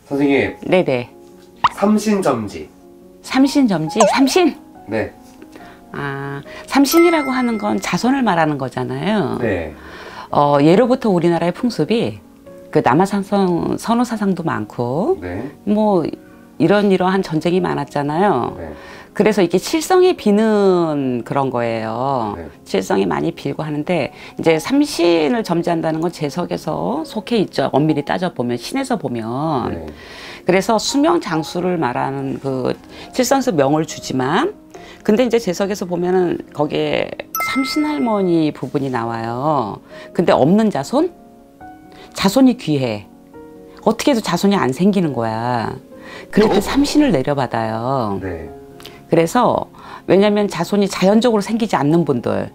선생님. 네네. 삼신점지. 삼신점지? 삼신? 네. 아, 삼신이라고 하는 건 자손을 말하는 거잖아요. 네. 예로부터 우리나라의 풍습이 그 남한산성 선호사상도 많고, 네. 뭐 이러한 전쟁이 많았잖아요. 네. 그래서 이게 칠성이 비는 그런 거예요. 네. 칠성이 많이 빌고 하는데, 이제 삼신을 점지한다는 건 제석에서 속해 있죠. 엄밀히 따져보면, 신에서 보면. 네. 그래서 수명 장수를 말하는 그 칠성에서 명을 주지만, 근데 이제 제석에서 보면은 거기에 삼신할머니 부분이 나와요. 근데 없는 자손? 자손이 귀해. 어떻게 해도 자손이 안 생기는 거야. 그래서 삼신을 내려받아요. 네. 그래서 왜냐면 자손이 자연적으로 생기지 않는 분들,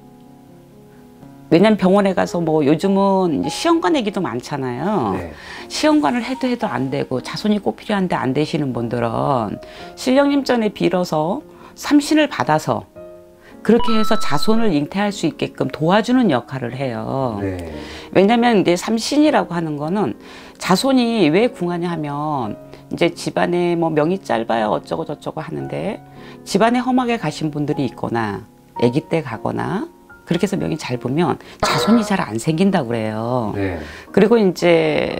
왜냐면 병원에 가서 뭐 요즘은 시험관 얘기도 많잖아요. 네. 시험관을 해도 안 되고 자손이 꼭 필요한데 안 되시는 분들은 신령님 전에 빌어서 삼신을 받아서 그렇게 해서 자손을 잉태할 수 있게끔 도와주는 역할을 해요. 네. 왜냐면 이제 삼신이라고 하는 거는 자손이 왜 궁하냐 하면 이제 집안에 뭐 명이 짧아요 어쩌고 저쩌고 하는데 집안에 험하게 가신 분들이 있거나 아기 때 가거나 그렇게 해서 명이 짧으면 자손이 잘 안 생긴다고 그래요. 네. 그리고 이제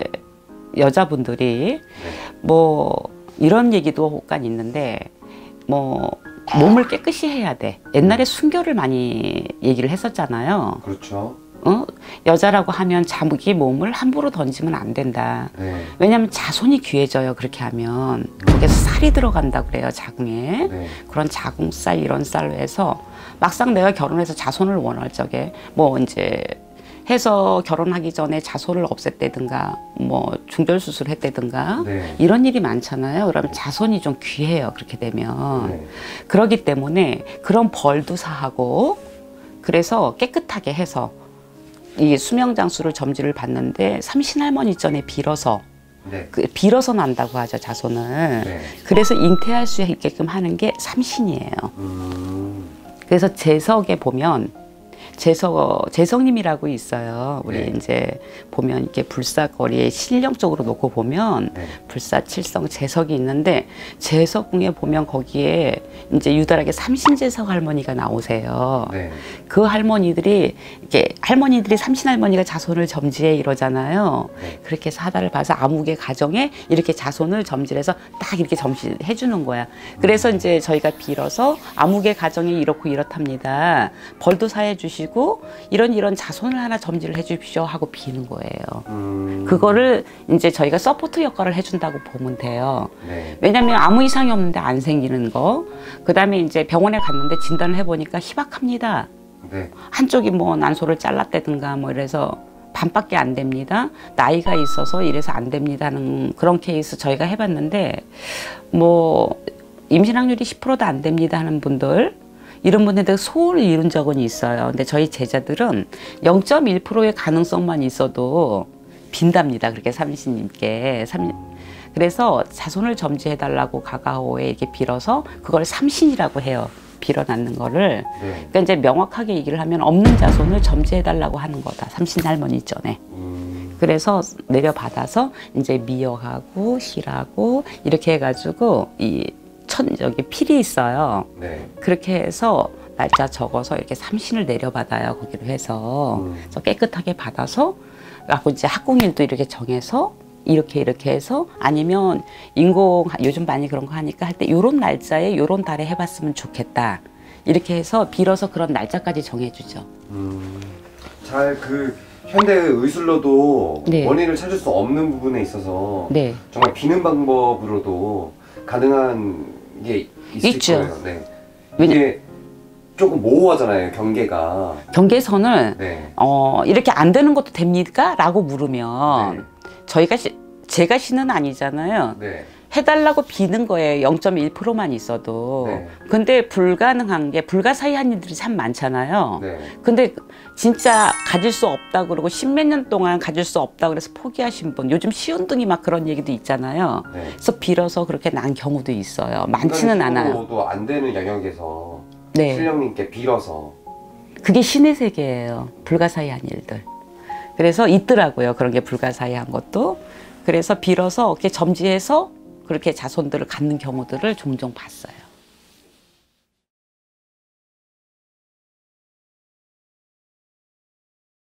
여자분들이 네. 뭐 이런 얘기도 혹간 있는데 뭐 몸을 깨끗이 해야 돼. 옛날에 순결을 많이 얘기를 했었잖아요. 그렇죠. 여자라고 하면 자기 몸을 함부로 던지면 안 된다. 네. 왜냐하면 자손이 귀해져요. 그렇게 하면 거기에서 살이 들어간다 그래요. 자궁에. 네. 그런 자궁살 이런 쌀로 해서 막상 내가 결혼해서 자손을 원할 적에 뭐 이제 해서 결혼하기 전에 자손을 없앴다든가 뭐 중절 수술했다든가 네. 이런 일이 많잖아요. 그러면 자손이 좀 귀해요. 그렇게 되면. 네. 그러기 때문에 그런 벌도 사하고 그래서 깨끗하게 해서 이 수명장수를 점지를 받는데 삼신할머니 전에 빌어서 네. 빌어서 난다고 하죠. 자손을. 네. 그래서 잉태할 수 있게끔 하는 게 삼신이에요. 그래서 제석에 보면 제석님이라고 있어요. 우리 네. 이제 보면 이렇게 불사거리에 신령적으로 놓고 보면 네. 불사, 칠성, 제석이 있는데 제석궁에 보면 거기에 이제 유달하게 삼신제석 할머니가 나오세요. 네. 그 할머니들이 삼신 할머니가 자손을 점지해 이러잖아요. 네. 그렇게 해서 하다를 봐서 아무개 가정에 이렇게 자손을 점지해서 딱 이렇게 점지해 주는 거야. 그래서 이제 저희가 빌어서 아무개 가정이 이렇고 이렇답니다. 벌도 사해 주시고 이런 자손을 하나 점지를 해 주십시오 하고 비는 거예요. 그거를 이제 저희가 서포트 역할을 해준다고 보면 돼요. 네. 왜냐면 아무 이상이 없는데 안 생기는 거. 그 다음에 이제 병원에 갔는데 진단을 해보니까 희박합니다. 네. 한쪽이 뭐 난소를 잘랐다든가 뭐 이래서 반밖에 안 됩니다. 나이가 있어서 이래서 안 됩니다 하는 그런 케이스 저희가 해봤는데 뭐 임신 확률이 10%도 안 됩니다 하는 분들 이런 분들한테 소원을 이룬 적은 있어요. 근데 저희 제자들은 0.1%의 가능성만 있어도 빈답니다. 그렇게 삼신님께. 그래서 자손을 점지해달라고 가가오에 이렇게 빌어서 그걸 삼신이라고 해요. 빌어놨는 거를. 네. 그러니까 이제 명확하게 얘기를 하면 없는 자손을 점지해달라고 하는 거다. 삼신 할머니 전에. 그래서 내려받아서 이제 미역하고 실하고 이렇게 해가지고 여기 필이 있어요. 네. 그렇게 해서 날짜 적어서 이렇게 삼신을 내려받아요. 거기로 해서. 그래서 깨끗하게 받아서 갖고 이제 학공일도 이렇게 정해서 이렇게 해서 아니면 인공 요즘 많이 그런 거 하니까 할 때 요런 날짜에 요런 달에 해봤으면 좋겠다. 이렇게 해서 빌어서 그런 날짜까지 정해주죠. 잘 현대 의술로도 네. 원인을 찾을 수 없는 부분에 있어서 네. 정말 비는 방법으로도 가능한 게 있을 있죠. 거예요. 네. 이게 조금 모호하잖아요, 경계가. 경계선을 네. 이렇게 안 되는 것도 됩니까? 라고 물으면 네. 제가 신은 아니잖아요. 네. 해달라고 비는 거예요. 0.1%만 있어도. 네. 근데 불가능한 게 불가사의한 일들이 참 많잖아요. 네. 근데 진짜 가질 수 없다 그러고 십몇 년 동안 가질 수 없다 그래서 포기하신 분 요즘 시운둥이 막 그런 얘기도 있잖아요. 네. 그래서 빌어서 그렇게 난 경우도 있어요. 많지는 않아요. 도 안 되는 영역에서 네. 신령님께 빌어서 그게 신의 세계예요. 불가사의한 일들. 그래서 있더라고요. 그런 게 불가사의한 것도. 그래서 빌어서 이렇게 점지해서 그렇게 자손들을 갖는 경우들을 종종 봤어요.